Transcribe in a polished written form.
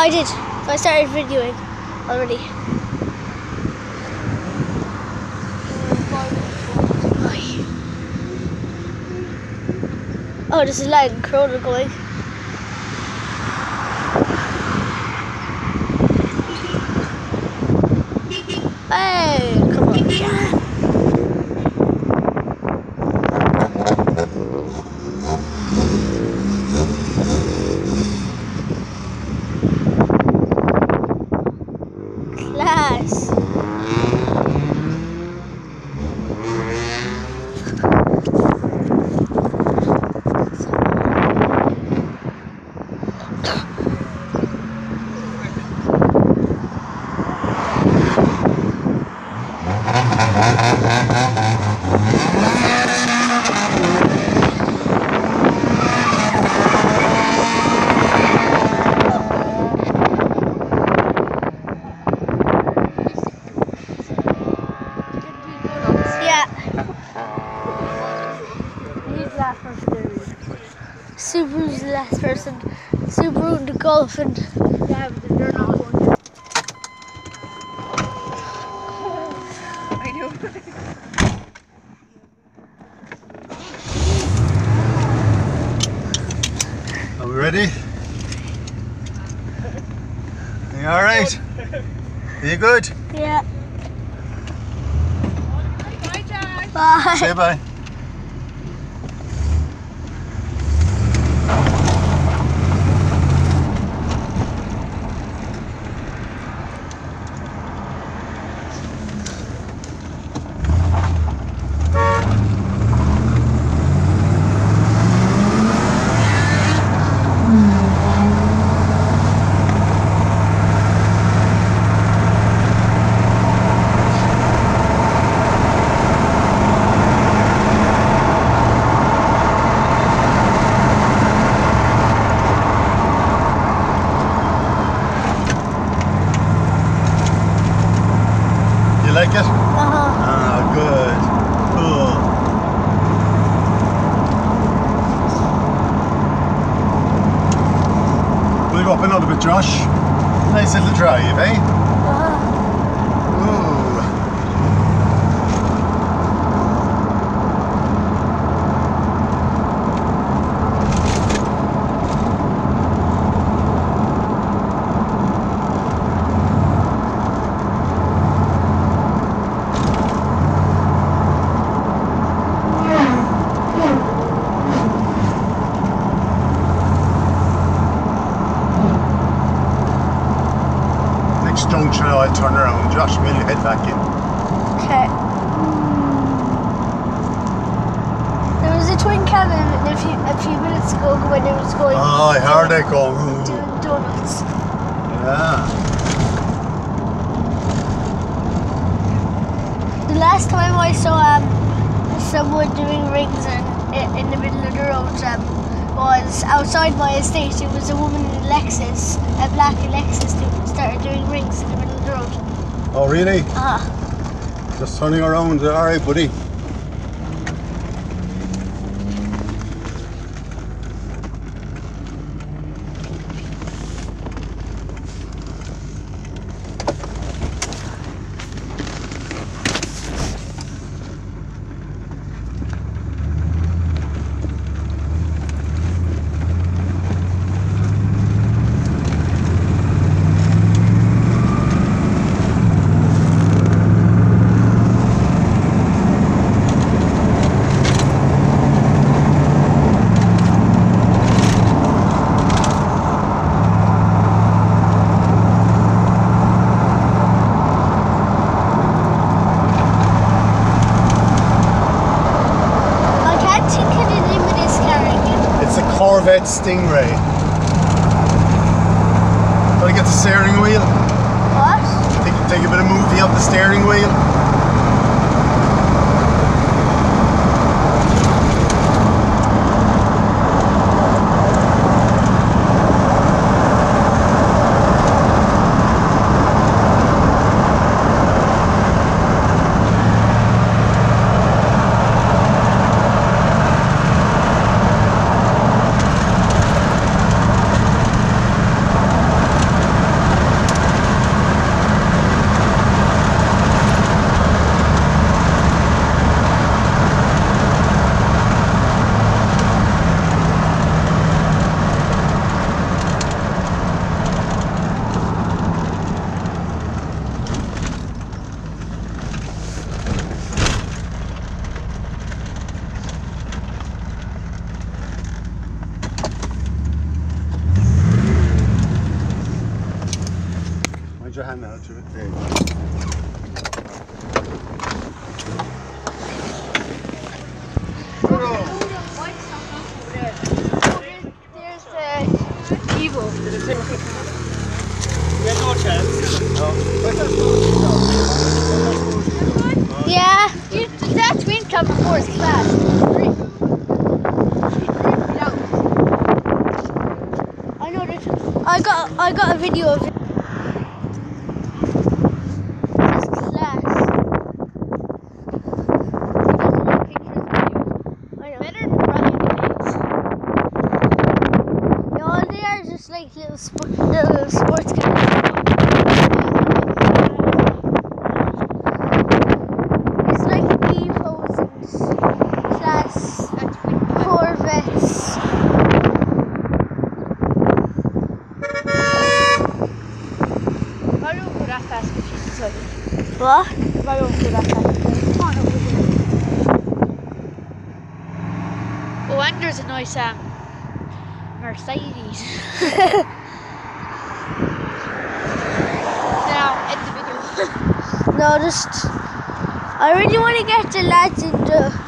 I did. I started videoing already. Oh, there's a light and corona going. Hey, come on, yeah. Class. Subaru's the last person. Subaru and the Golf and yeah, but they're not going. I know. Are we ready? Are you alright? Are you good? Yeah. Bye, Josh. Bye. Say bye. Like it? Ah, good. Cool. We'll go up another bit, Josh. Nice little drive, eh? Ooh. Junction, I'll turn around. Josh, will you head back in? Okay. There was a twin cannon a few minutes ago when it was going. Oh, I heard it go. Doing donuts. Yeah. The last time I saw someone doing rings in the middle of the road was outside my estate. It was a woman in a Lexus, a black Lexus, who started doing rings in the middle of the road. Oh, really? Ah. Just turning around. Alright, buddy. Corvette Stingray. Gotta get the steering wheel. What? Take a bit of movie off the steering wheel. Hold your hand out to it. There you go. There's no chance. Yeah, that's Wind Club before his class. I know that. I got a video of it. His class. I know. Better than Brian Gates. No, all they are just like little sports cars. It's like Evos and class Corvettes. I don't go that fast if she's excited. What? I don't go that fast. Come on over here. Oh, and there's a nice Mercedes. Now, end the video. No, just I really want to get the lads into